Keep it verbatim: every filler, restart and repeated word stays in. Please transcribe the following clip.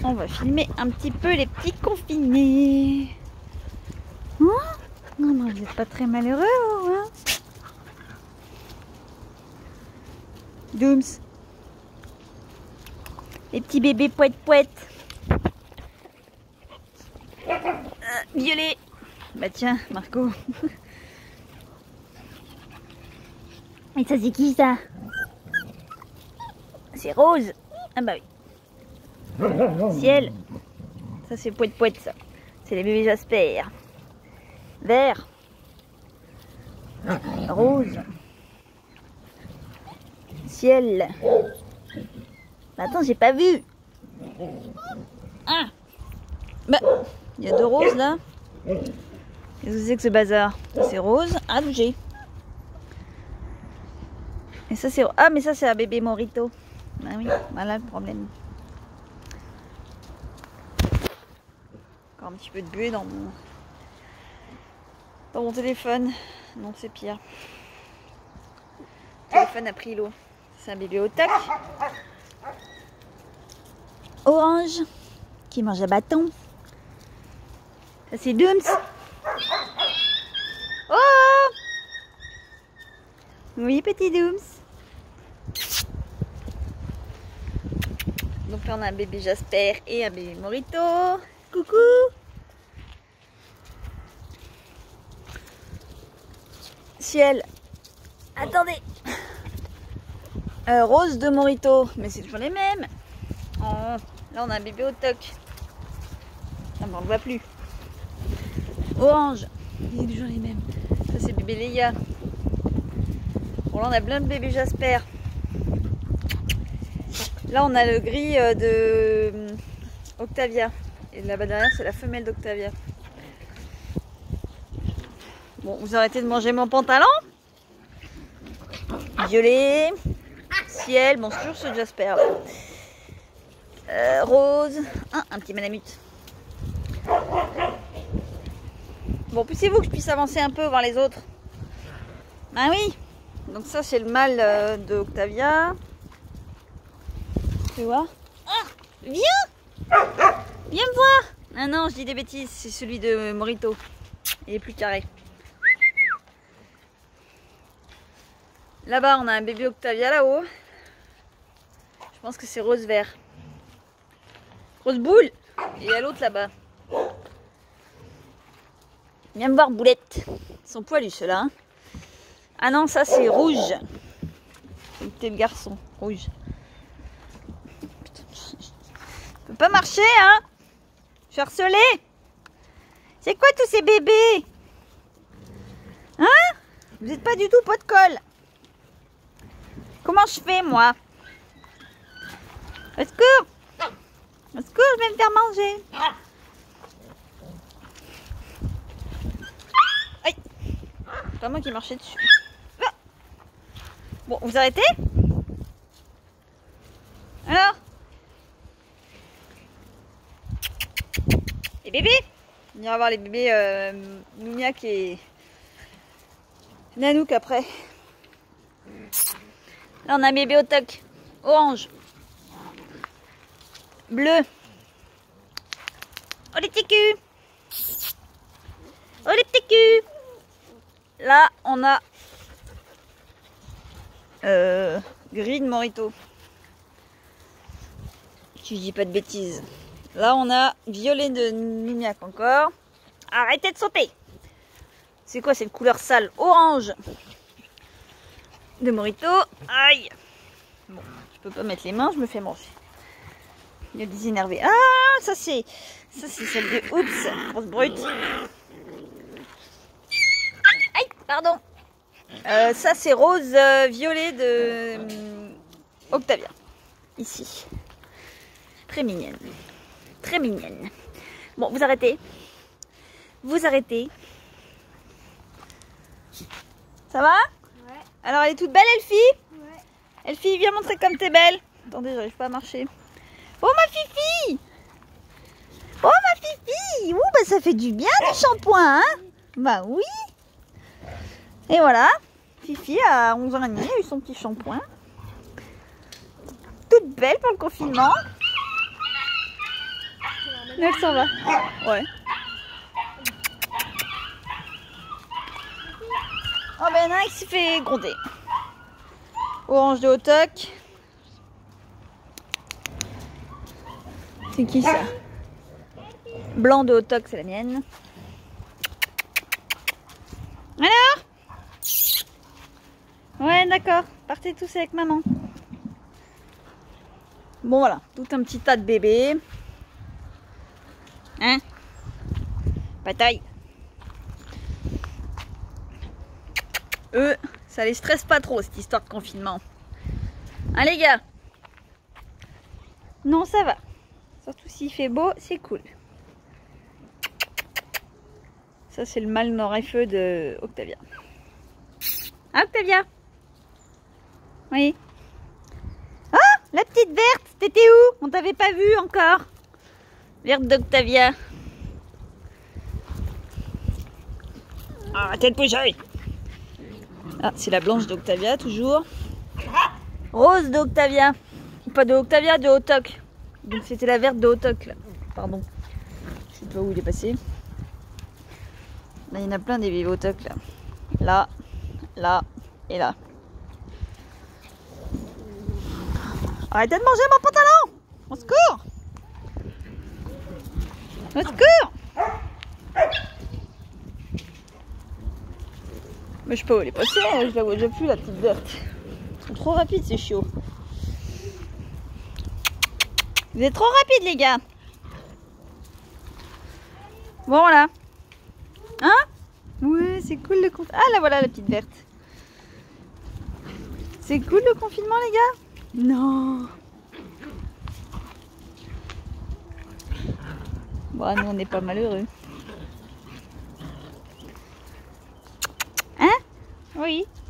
On va filmer un petit peu les petits confinés. Oh non, non, vous n'êtes pas très malheureux, hein? Dooms. Les petits bébés poète-poète. Euh, violet. Bah tiens, Marco. Et ça, c'est qui, ça? C'est Rose. Ah bah oui. Ciel. Ça, c'est poète-poète, ça. C'est les bébés Jasper. Vert. Rose. Ciel. Attends, j'ai pas vu. Ah. Bah, il y a deux roses là. Qu'est-ce que c'est que ce bazar? Ça c'est rose. Ah, j'ai. Et ça c'est. Ah, mais ça c'est un bébé Morito. Ah oui, voilà le problème. Encore un petit peu de buée dans mon dans mon téléphone. Non, c'est pire. Le téléphone a pris l'eau. C'est un bébé au tac. Orange qui mange à bâton. Ça c'est Dooms. Oh! Oui, petit Dooms. Donc là on a un bébé Jasper et un bébé Morito. Coucou! Ciel. Attendez. Euh, rose de Morito. Mais c'est toujours les mêmes. Oh, là on a un bébé au toc. Ah ben on ne voit plus. Orange. Il est toujours les mêmes. Ça c'est bébé Léa. Bon là on a plein de bébés Jasper. Là on a le gris de Octavia. Et là-bas derrière c'est la femelle d'Octavia. Bon, vous arrêtez de manger mon pantalon. Violet. Ciel. Bon, c'est toujours ce Jasper là. Euh, rose. Ah, un petit malamute. Bon, poussez-vous que je puisse avancer un peu, voir les autres. Ah oui. Donc ça, c'est le mâle euh, de Octavia. Tu vois? Ah, viens. Viens me voir. Ah non, je dis des bêtises. C'est celui de Morito. Il est plus carré. Là-bas, on a un bébé Octavia là-haut. Je pense que c'est rose vert. Rose boule. Et il y a l'autre là-bas. Viens me voir, Boulette. Ils sont poilus ceux-là. Hein. Ah non, ça c'est rouge. C'est le garçon, rouge. Putain, je peux pas marcher, hein. Je suis harcelée. C'est quoi tous ces bébés? Hein? Vous n'êtes pas du tout pot de colle. Comment je fais, moi? Au secours! Au secours, je vais me faire manger. Aïe! C'est pas moi qui marchais dessus. Ah. Bon, vous arrêtez? Alors? Les bébés? On ira voir les bébés euh, Mignac et Nanouk après. Là, on a un bébé au toc. Orange. Bleu. Oh les petits culs. Oh les petits culs. Là on a euh, gris de Morito. Si je dis pas de bêtises. Là on a violet de Mignac encore. Arrêtez de sauter. C'est quoi cette couleur sale? Orange de Morito. Aïe. Bon, je peux pas mettre les mains, je me fais manger. Il y a des énervés. Ah, ça c'est ça c'est celle de Oups, grosse brute. Aïe, pardon. Euh, ça c'est rose euh, violet de euh, Octavia. Ici. Très mignonne. Très mignonne. Bon, vous arrêtez. Vous arrêtez. Ça va? Ouais. Alors elle est toute belle, Elfie? Ouais. Elfie, viens montrer comme t'es belle. Attendez, j'arrive pas à marcher. Oh ma fifi! Oh ma fifi! Ouh, bah ça fait du bien le shampoing, hein? Bah oui! Et voilà, Fifi à onze ans et demi a eu son petit shampoing. Toute belle pour le confinement. Elle s'en va. Ouais. Oh ben il y en a un qui s'est fait gronder. Orange de Hotok. C'est qui ça? Blanc de Hotok, c'est la mienne. Alors? Ouais, d'accord. Partez tous avec maman. Bon voilà, tout un petit tas de bébés. Hein? Bataille. Eux, ça les stresse pas trop cette histoire de confinement. Hein les gars? Non, ça va. Surtout s'il fait beau, c'est cool. Ça, c'est le mâle nord-et-feu de Octavia. Ah, Octavia? Oui. Ah, la petite verte, t'étais où? On t'avait pas vu encore. Verte d'Octavia. Arrêtez de bouger. Ah, c'est la blanche d'Octavia, toujours. Rose d'Octavia. Pas de Octavia, de Hotok. Donc c'était la verte de Hotok, là. Pardon. Je sais pas où il est passé. Là, il y en a plein des vives Hotok, là. Là, là et là. Arrêtez de manger mon pantalon! Au secours! Au secours! Mais je sais pas où elle est passée, je la vois déjà plus, la petite verte. Ils sont trop rapides, ces chiots. Vous êtes trop rapides, les gars. Bon, voilà. Hein? Ouais, c'est cool le confinement. Ah, là, voilà la petite verte. C'est cool le confinement, les gars? Non. Bon, nous, on n'est pas malheureux. Hein? Oui.